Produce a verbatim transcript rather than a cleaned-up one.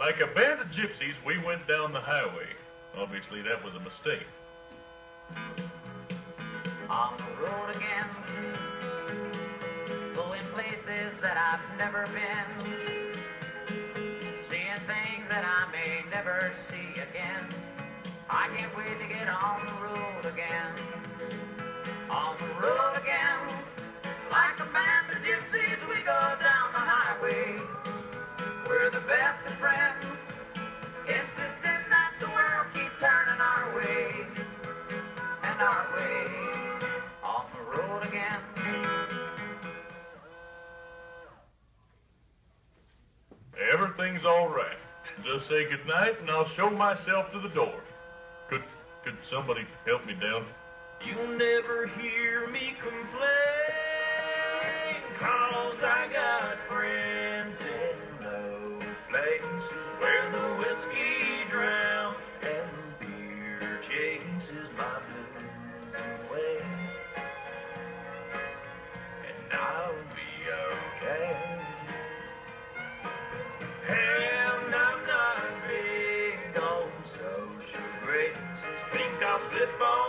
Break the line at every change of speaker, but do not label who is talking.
Like a band of gypsies, we went down the highway. Obviously, that was a mistake.
On the road again, going places that I've never been, seeing things that I may never see again. I can't wait to get on the road again. On the road again, like a band of gypsies, we go down the highway. We're the best of friends, insisting that the world keep turning our way, and our way. On the road again.
Everything's all right. Just say goodnight and I'll show myself to the door. Could, could somebody help me down?
You'll never hear me complain, 'cause I got friends in those places where the whiskey drowns and the beer chases my blues away. And I'll be okay. And I'm not big on social graces. Think I'll slip on